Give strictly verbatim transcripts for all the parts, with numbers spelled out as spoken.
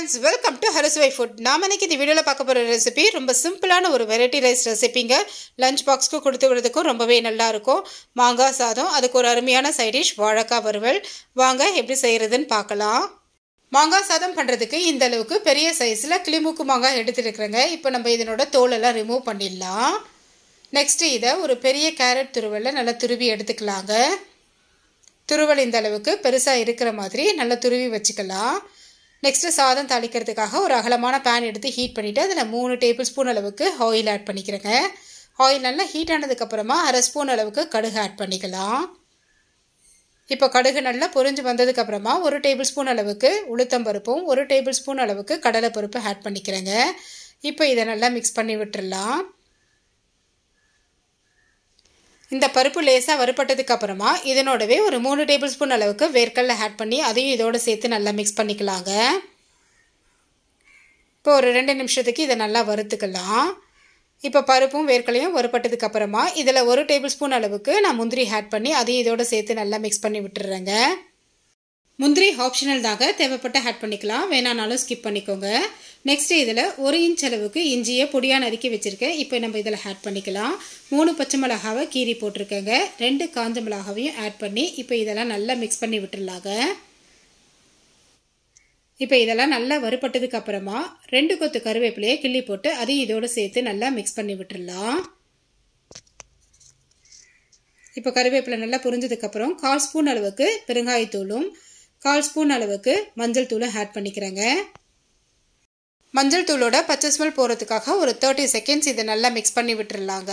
friends, welcome to Arusuvai food. நாம இன்னைக்கு இந்த வீடியோல பார்க்க போற ரெசிபி ரொம்ப சிம்பிளான ஒரு வெரைட்டி ரைஸ் ரெசிபிங்க. லஞ்ச் பாக்ஸ்க்கு கொடுத்து விடுறதுக்கு ரொம்பவே நல்லா இருக்கும். மாங்காய் சாதம், அதுக்கு ஒரு அருமையான சைட் டிஷ் வாழைக்காய் வறுவல். வாங்க எப்படி செய்யறதுன்னு பார்க்கலாம். மாங்காய் சாதம் பண்றதுக்கு இந்த அளவுக்கு பெரிய சைஸ்ல கிளிமூக்கு மாங்காய் எடுத்துருக்கேங்க. இப்போ நம்ம இதனோட தோல் எல்லாம் ரிமூவ் பண்ணிடலாம். நெக்ஸ்ட் இதை ஒரு பெரிய கேரட் துருவல்ல நல்லா துருவி எடுத்துக்கலாங்க. துருவல் இந்த அளவுக்கு பெருசாக இருக்கிற மாதிரி நல்லா துருவி வச்சுக்கலாம். நெக்ஸ்ட்டு சாதம் தாளிக்கிறதுக்காக ஒரு அகலமான பேன் எடுத்து ஹீட் பண்ணிவிட்டு அதில் மூணு டேபிள் ஸ்பூன் அளவுக்கு ஆயில் ஆட் பண்ணிக்கிறேங்க. ஆயில் நல்லா ஹீட் ஆனதுக்கப்புறமா அரை ஸ்பூன் அளவுக்கு கடுகு ஆட் பண்ணிக்கலாம். இப்போ கடுகு நல்லா பொரிஞ்சு வந்ததுக்கப்புறமா ஒரு டேபிள் ஸ்பூன் அளவுக்கு உளுத்தம்பருப்பும் ஒரு டேபிள் ஸ்பூன் அளவுக்கு கடலைப்பருப்பு ஆட் பண்ணிக்கிறேங்க. இப்போ இதை நல்லா மிக்ஸ் பண்ணி விட்டுடலாம். இந்த பருப்பு லேசாக வறுப்பட்டதுக்கு அப்புறமா இதனோடவே ஒரு மூணு டேபிள் ஸ்பூன் அளவுக்கு வேர்க்கடலை ஆட் பண்ணி அதையும் இதோடு சேர்த்து நல்லா மிக்ஸ் பண்ணிக்கலாங்க. இப்போ ஒரு ரெண்டு நிமிஷத்துக்கு இதை நல்லா வறுத்துக்கலாம். இப்போ பருப்பும் வேர்க்கடலையும் வறுப்பட்டதுக்கு அப்புறமா இதில் ஒரு டேபிள் ஸ்பூன் அளவுக்கு நான் முந்திரி ஆட் பண்ணி அதையும் இதோடு சேர்த்து நல்லா மிக்ஸ் பண்ணி விட்டுறேங்க. முந்திரி ஆப்ஷனல் தாங்க, தேவைப்பட்ட ஆட் பண்ணிக்கலாம், வேணானாலும் ஸ்கிப் பண்ணிக்கோங்க. நெக்ஸ்ட் இதில் ஒரு இன்ச் அளவுக்கு இஞ்சியை பொடியாக நறுக்கி வச்சுருக்கேன். இப்போ நம்ம இதில் ஆட் பண்ணிக்கலாம். மூணு பச்சை மிளகாவை கீரி போட்டிருக்கேங்க. ரெண்டு காஞ்ச மிளகாவையும் ஆட் பண்ணி இப்போ இதெல்லாம் நல்லா மிக்ஸ் பண்ணி விட்டுடலாங்க. இப்போ இதெல்லாம் நல்லா வறுப்பட்டதுக்கு அப்புறமா ரெண்டு கொத்து கருவேப்பிலையை கிள்ளி போட்டு அதையும் இதோடு சேர்த்து நல்லா மிக்ஸ் பண்ணி விட்டுடலாம். இப்போ கருவேப்பிலை நல்லா புரிஞ்சதுக்கப்புறம் கால் ஸ்பூன் அளவுக்கு பெருங்காயத்தூளும் கால் ஸ்பூன் அளவுக்கு மஞ்சள் தூளும் ஆட் பண்ணிக்கிறேங்க. மஞ்சள் தூளோட பச்சை ஸ்மெல் போகிறதுக்காக ஒரு தேர்ட்டி செகண்ட்ஸ் இதை நல்லா மிக்ஸ் பண்ணி விட்டுடலாங்க.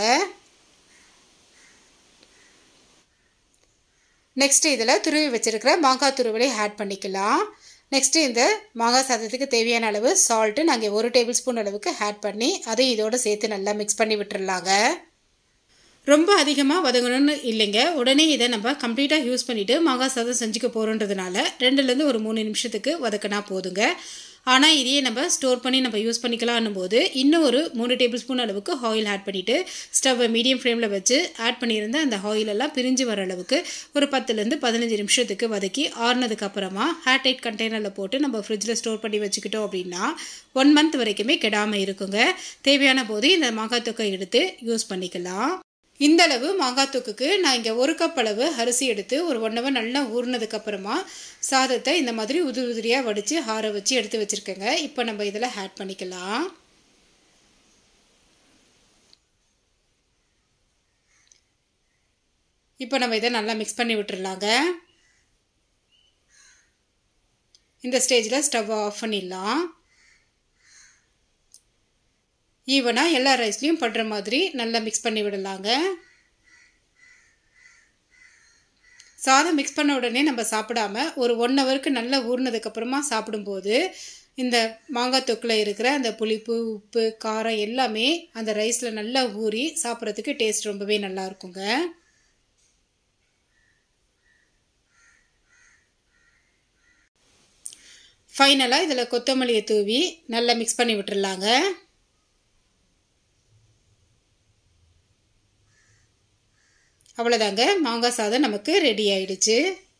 நெக்ஸ்ட் இதில் துருவி வச்சிருக்கிற மாங்காய் துருவலை ஆட் பண்ணிக்கலாம். நெக்ஸ்ட்டு இந்த மாங்காய் சாதத்துக்கு தேவையான அளவு சால்ட்டு நாங்கள் ஒரு டேபிள் ஸ்பூன் அளவுக்கு ஆட் பண்ணி அதையும் இதோடு சேர்த்து நல்லா மிக்ஸ் பண்ணி விட்டுடலாங்க. ரொம்ப அதிகமாக வதங்கணும்னு இல்லைங்க, உடனே இதை நம்ம கம்ப்ளீட்டாக யூஸ் பண்ணிவிட்டு மாங்காய் சாதம் செஞ்சுக்க போகிறோன்றதுனால ரெண்டுலேருந்து ஒரு மூணு நிமிஷத்துக்கு வதக்கினா போதுங்க. ஆனால் இதையே நம்ம ஸ்டோர் பண்ணி நம்ம யூஸ் பண்ணிக்கலாம்னும் போது இன்னும் ஒரு மூணு டேபிள் ஸ்பூன் அளவுக்கு ஆயில் ஆட் பண்ணிவிட்டு ஸ்டவ்வை மீடியம் ஃப்ளேமில் வச்சு ஆட் பண்ணியிருந்த அந்த ஆயிலெல்லாம் பிரிஞ்சு வர அளவுக்கு ஒரு பத்துலேருந்து பதினஞ்சு நிமிஷத்துக்கு வதக்கி ஆறுனதுக்கப்புறமா ஏர் டைட் கண்டெய்னரில் போட்டு நம்ம ஃப்ரிட்ஜில் ஸ்டோர் பண்ணி வச்சுக்கிட்டோம் அப்படின்னா ஒன் மந்த் வரைக்குமே கெடாமல் இருக்குங்க. தேவையான போது இந்த மாங்காய் தொக்கை எடுத்து யூஸ் பண்ணிக்கலாம். இந்த அளவு மாங்காய் தொக்குக்கு நான் இங்கே ஒரு கப் அளவு அரிசி எடுத்து ஒரு ஒன் ஹவர் நல்லா ஊறினதுக்கப்புறமா சாதத்தை இந்த மாதிரி உதிரி உதிரியாக வடித்து ஆற வச்சு எடுத்து வச்சுருக்கேங்க. இப்போ நம்ம இதில் ஆட் பண்ணிக்கலாம். இப்போ நம்ம இதை நல்லா மிக்ஸ் பண்ணி விட்டுடலாங்க. இந்த ஸ்டேஜில் ஸ்டவ் ஆஃப் பண்ணிடலாம். ஈவனாக எல்லா ரைஸ்லையும் படுற மாதிரி நல்லா மிக்ஸ் பண்ணி விடலாங்க. சாதம் மிக்ஸ் பண்ண உடனே நம்ம சாப்பிடாம ஒரு ஒன் ஹவருக்கு நல்லா ஊறினதுக்கப்புறமா சாப்பிடும்போது இந்த மாங்காய் தொக்கில் இருக்கிற அந்த புளிப்பு உப்பு காரம் எல்லாமே அந்த ரைஸில் நல்லா ஊறி சாப்பிட்றதுக்கு டேஸ்ட் ரொம்பவே நல்லா இருக்குங்க. ஃபைனலாக இதில் கொத்தமல்லியை தூவி நல்லா மிக்ஸ் பண்ணி விட்டுடலாங்க. அவ்வளோதாங்க, மாங்காய் சாதம் நமக்கு ரெடி ஆயிடுச்சு.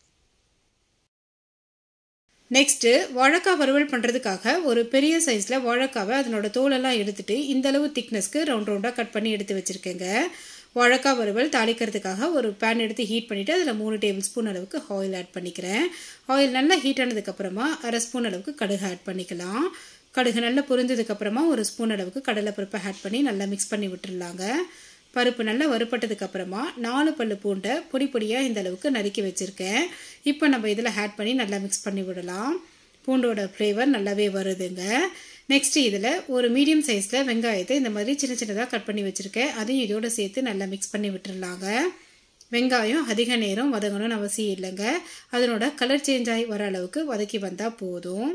நெக்ஸ்ட்டு வாழைக்காய் வறுவல் பண்ணுறதுக்காக ஒரு பெரிய சைஸில் வாழைக்காவை அதனோட தோலெல்லாம் எடுத்துகிட்டு இந்த அளவு திக்னஸ்க்கு ரவுண்ட் ரவுண்டாக கட் பண்ணி எடுத்து வச்சுருக்கேங்க. வாழைக்காய் வறுவல் தாளிக்கிறதுக்காக ஒரு பேன் எடுத்து ஹீட் பண்ணிவிட்டு அதில் மூணு டேபிள் ஸ்பூன் அளவுக்கு ஆயில் ஆட் பண்ணிக்கிறேன். ஆயில் நல்லா ஹீட் ஆனதுக்கப்புறமா அரை ஸ்பூன் அளவுக்கு கடுகு ஆட் பண்ணிக்கலாம். கடுகு நல்லா பொரிஞ்சதுக்கப்புறமா ஒரு ஸ்பூன் அளவுக்கு கடலைப்பருப்பை ஆட் பண்ணி நல்லா மிக்ஸ் பண்ணி விட்டுடலாங்க. பருப்பு நல்லா வறுப்பட்டதுக்கு அப்புறமா நாலு பல்லு பூண்டை பொடி பொடியாக இந்த அளவுக்கு நறுக்கி வச்சுருக்கேன். இப்போ நம்ம இதில் ஆட் பண்ணி நல்லா மிக்ஸ் பண்ணி விடலாம். பூண்டோட ஃப்ளேவர் நல்லாவே வருதுங்க. நெக்ஸ்ட்டு இதில் ஒரு மீடியம் சைஸில் வெங்காயத்தை இந்த மாதிரி சின்ன சின்னதாக கட் பண்ணி வச்சுருக்கேன். அதையும் இதோடு சேர்த்து நல்லா மிக்ஸ் பண்ணி விட்டுடலாங்க. வெங்காயம் அதிக நேரம் வதங்கணும்னு அவசியம் இல்லைங்க, அதனோட கலர் சேஞ்ச் ஆகி வர அளவுக்கு வதக்கி வந்தால் போதும்.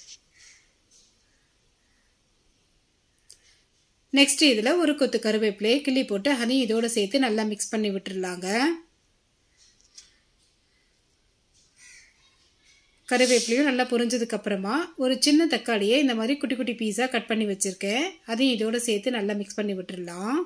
நெக்ஸ்ட் இதில் ஒரு கொத்து கருவேப்பிலையை கிள்ளி போட்டு அதையும் இதோடு சேர்த்து நல்லா மிக்ஸ் பண்ணி விட்டுடலாங்க. கருவேப்பிலையும் நல்லா பொரிஞ்சதுக்கப்புறமா ஒரு சின்ன தக்காளியை இந்த மாதிரி குட்டி குட்டி பீஸாக கட் பண்ணி வச்சுருக்கேன். அதையும் இதோடு சேர்த்து நல்லா மிக்ஸ் பண்ணி விட்டுடலாம்.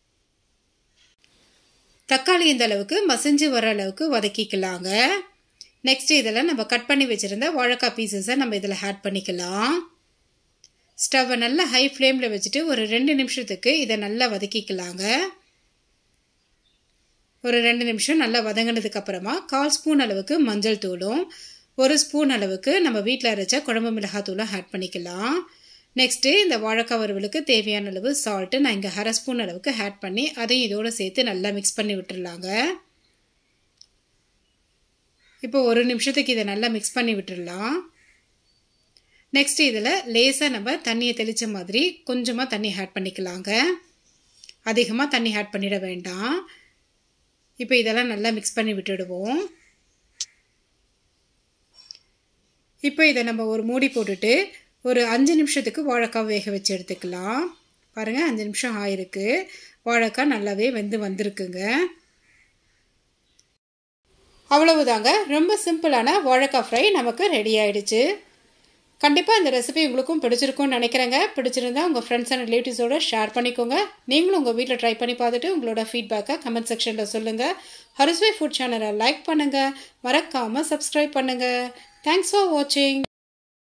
தக்காளி இந்த அளவுக்கு மசிஞ்சு வர அளவுக்கு வதக்கிக்கலாங்க. நெக்ஸ்ட் இதில் நம்ம கட் பண்ணி வச்சுருந்த வாழைக்காய் பீசஸை நம்ம இதில் ஆட் பண்ணிக்கலாம். ஸ்டவ்வை நல்லா ஹை ஃப்ளேமில் வச்சுட்டு ஒரு ரெண்டு நிமிஷத்துக்கு இதை நல்லா வதக்கிக்கலாங்க. ஒரு ரெண்டு நிமிஷம் நல்லா வதங்கினதுக்கு அப்புறமா கால் ஸ்பூன் அளவுக்கு மஞ்சள் தூளும் ஒரு ஸ்பூன் அளவுக்கு நம்ம வீட்டில் அரைச்ச குழம்பு மிளகாத்தூளும் ஆட் பண்ணிக்கலாம். நெக்ஸ்ட்டு இந்த வாழைக்காய் வறுவலுக்கு தேவையான அளவு சால்ட்டு நான் இங்கே அரை ஸ்பூன் அளவுக்கு ஆட் பண்ணி அதையும் இதோடு சேர்த்து நல்லா மிக்ஸ் பண்ணி விட்டுடலாங்க. இப்போ ஒரு நிமிஷத்துக்கு இதை நல்லா மிக்ஸ் பண்ணி விட்டுடலாம். நெக்ஸ்ட் இதில் லேசாக நம்ம தண்ணியை தெளித்த மாதிரி கொஞ்சமாக தண்ணி ஆட் பண்ணிக்கலாங்க. அதிகமாக தண்ணி ஆட் பண்ணிட வேண்டாம். இப்போ இதெல்லாம் நல்லா மிக்ஸ் பண்ணி விட்டுடுவோம். இப்போ இதை நம்ம ஒரு மூடி போட்டுட்டு ஒரு அஞ்சு நிமிஷத்துக்கு வாழைக்காய் வேக வச்சு எடுத்துக்கலாம். பாருங்கள், அஞ்சு நிமிஷம் ஆயிருக்கு. வாழைக்காய் நல்லாவே வெந்து வந்திருக்குங்க. அவ்வளவுதாங்க, ரொம்ப சிம்பிளான வாழைக்காய் ஃப்ரை நமக்கு ரெடி ஆயிடுச்சு. கண்டிப்பாக இந்த ரெசிபி உங்களுக்கும் பிடிச்சிருக்கும்னு நினைக்கிறேங்க. பிடிச்சிருந்தா உங்கள் ஃப்ரெண்ட்ஸ் அண்ட் ரிலேட்டிவ்ஸோடு ஷேர் பண்ணிக்கோங்க. நீங்களும் உங்கள் வீட்டில் ட்ரை பண்ணி பார்த்துட்டு உங்களோட ஃபீட்பேக்கை கமெண்ட் செக்ஷனில் சொல்லுங்கள். அருசுவை ஃபுட் சேனலை லைக் பண்ணுங்கள், மறக்காமல் சப்ஸ்கிரைப் பண்ணுங்கள். தேங்க்ஸ் ஃபார் வாட்சிங்.